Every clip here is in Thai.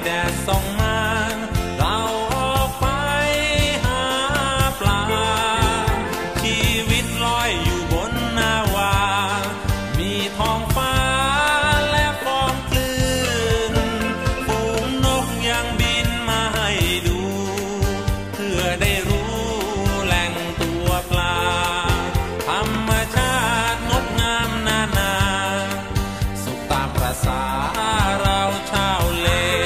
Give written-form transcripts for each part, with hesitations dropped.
แดดส่องมาเราออกไปหาปลาชีวิตลอยอยู่บนนาวามีท้องฟ้าและฟองคลื่นฝูงนกยังบินมาให้ดูเพื่อได้รู้แหล่งตัวปลาธรรมชาติงดงามนานาสุขตามประสาเราชาวเล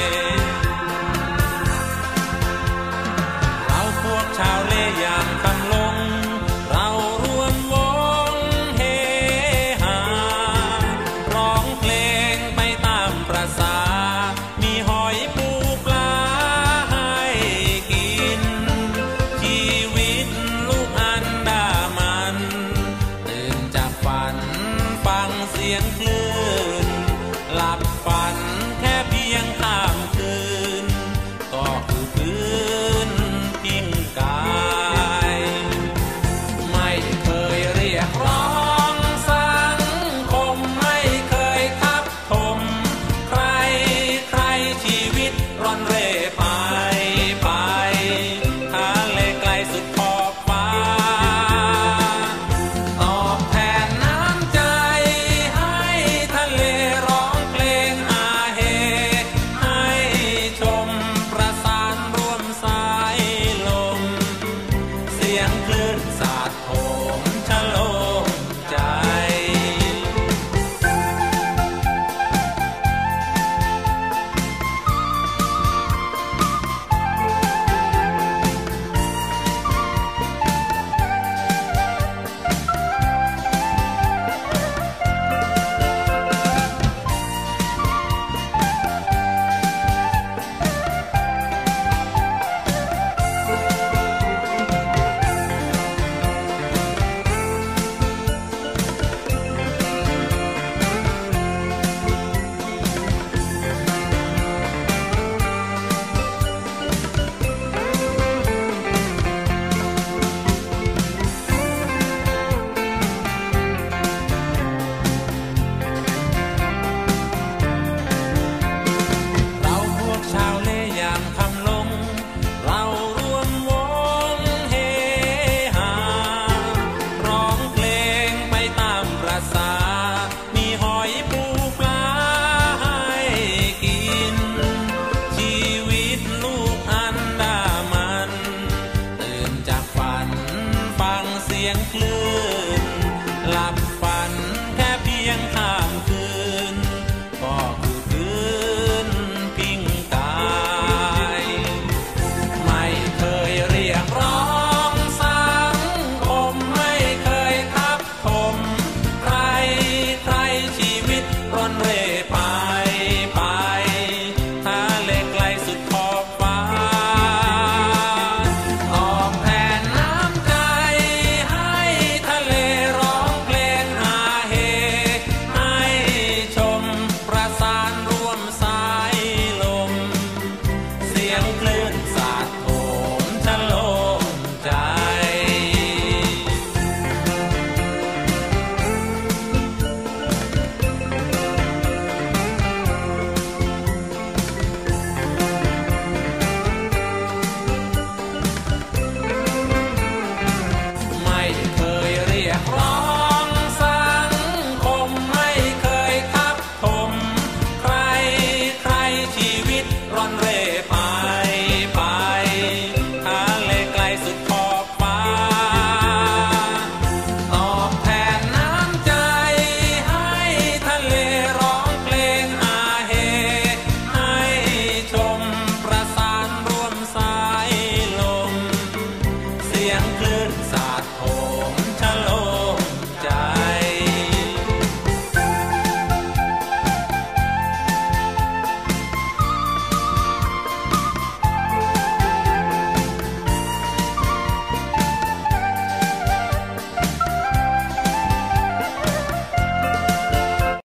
เราพวกชาวเลอย่างคำลงเราร่วมวงเฮฮาร้องเพลงไปตามประสามีหอยปูปลาให้กินชีวิตลูกอันดามันตื่นจากฝันฟังเสียงคลื่นหลับฝันแค่เพียงข้ามคืนก็คือพื้นพิงกายไม่เคยเรียกร้องสังคมไม่เคยทับถมใครชีวิตร่อนเร่ไปทะเลไกลสุดขอบฟ้าตอบแทนน้ำใจให้ทะเลร้องเพลงอาเฮให้ชมประสานร่วมสายลมเสียงคลื่นสาดโถมชะโลมใจ เราพวกชาวเลอยามคำลงเราร่วมวงเฮฮาร้องเพลงไปตามประสามีหอยปูปลาให้กินชีวิตลูกอันดามันตื่นจากฝันฟังเสียงคลื่